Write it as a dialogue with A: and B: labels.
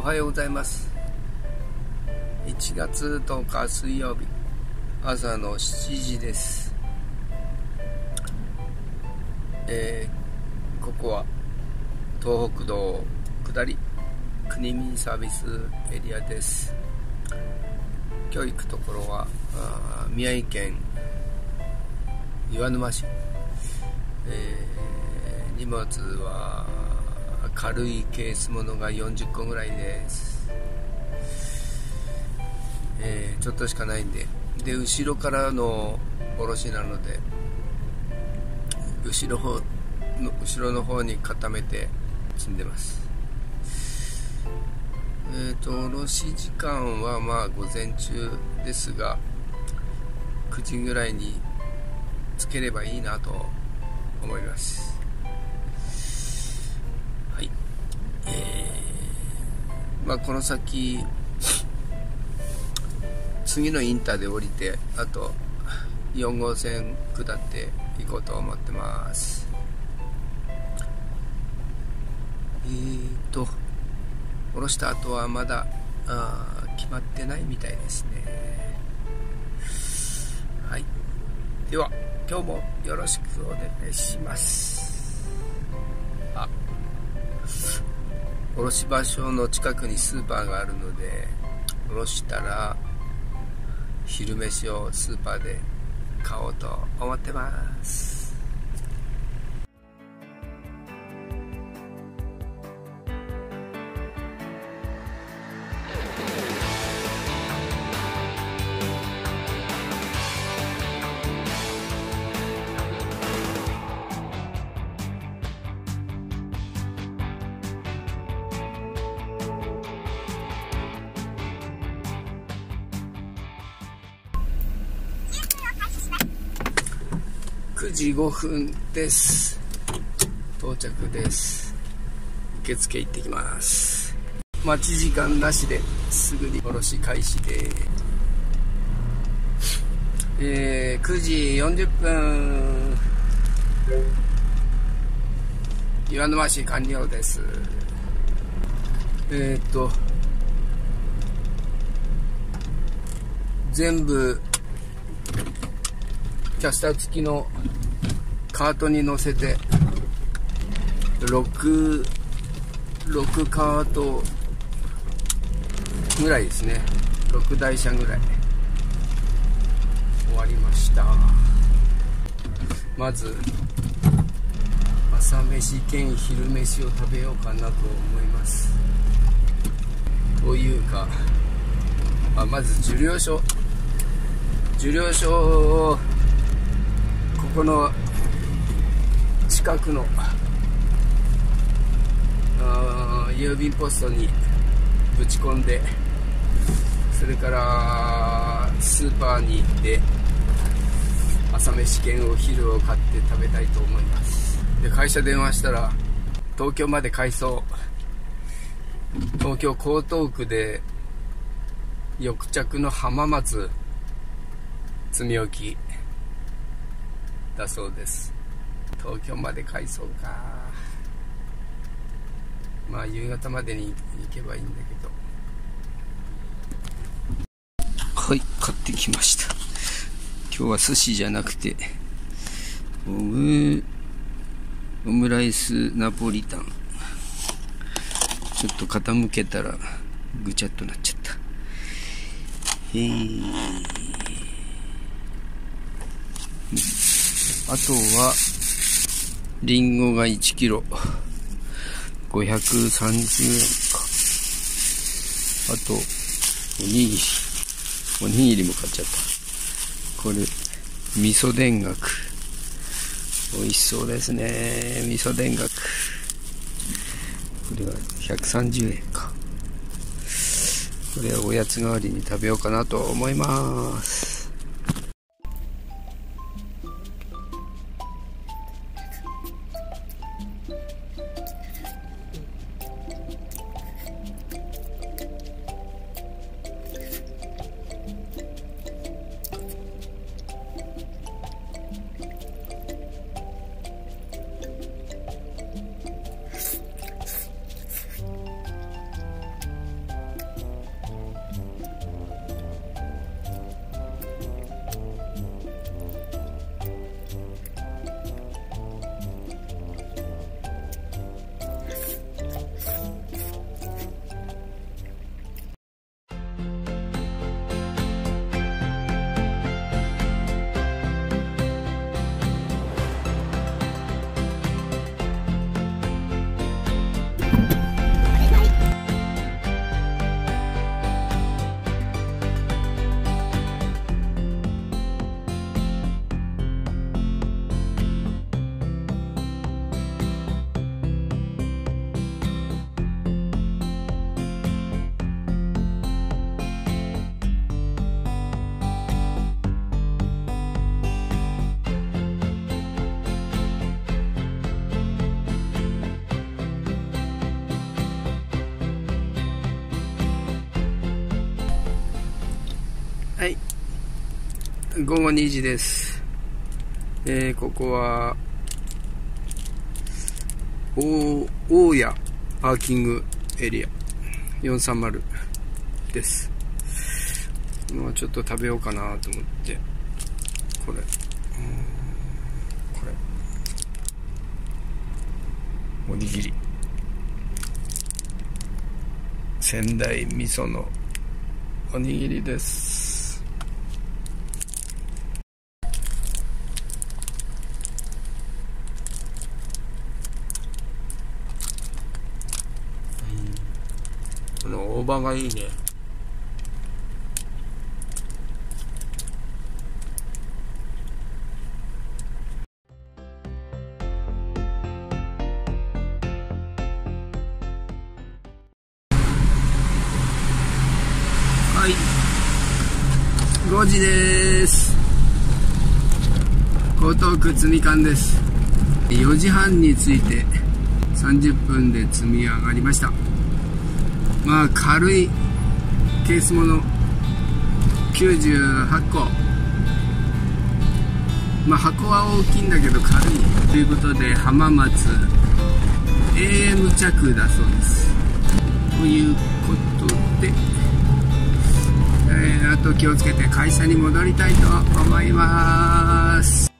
A: はようございます。1月10日水曜日、朝の7時です。ここは東北道下り国民サービスエリアです。今日行くところは宮城県岩沼市。荷物は軽いケースものが40個ぐらいです。ちょっとしかないんで、後ろからの下ろしなので、後ろの方に固めて積んでます。下ろし時間は午前中ですが、9時ぐらいにつければいいなと思います。はい。この先次のインターで降りて、あと4号線下って行こうと思ってます。降ろした後はまだ決まってないみたいですね。はい。では今日もよろしくお願いします。降ろし場所の近くにスーパーがあるので、降ろしたら昼飯をスーパーで買おうと思ってます。9時5分です。到着です。受付行ってきます。待ち時間なしですぐに下ろし開始で、9時40分岩沼市完了です。全部キャスター付きのカートに乗せて6カートぐらいですね。6台車ぐらい終わりました。まず朝飯兼昼飯を食べようかなと思います。というか、まず受領書をここの近くの郵便ポストにぶち込んで、それからスーパーに行って朝飯券お昼を買って食べたいと思います。で、会社電話したら東京まで回送、東京江東区で翌着の浜松積み置きだそうです。東京まで回送か。夕方までに行けばいいんだけど。はい、買ってきました。今日は寿司じゃなくてオムライスナポリタン。ちょっと傾けたらぐちゃっとなっちゃった。あとはリンゴが1キロ530円か。あとおにぎりも買っちゃった。これ味噌田楽、美味しそうですね。味噌田楽、これは130円か。これはおやつ代わりに食べようかなと思います。 はい、午後2時です。ここは大谷パーキングエリア430です。もうちょっと食べようかなと思って、これおにぎり、仙台味噌のおにぎりです。この大葉がいいね。はい、5時です。江東区積み館です。4時半に着いて30分で積み上がりました。まあ軽いケースもの98個、まあ箱は大きいんだけど軽いということで、浜松 AM 着だそうです。ということで、あと気をつけて会社に戻りたいと思います。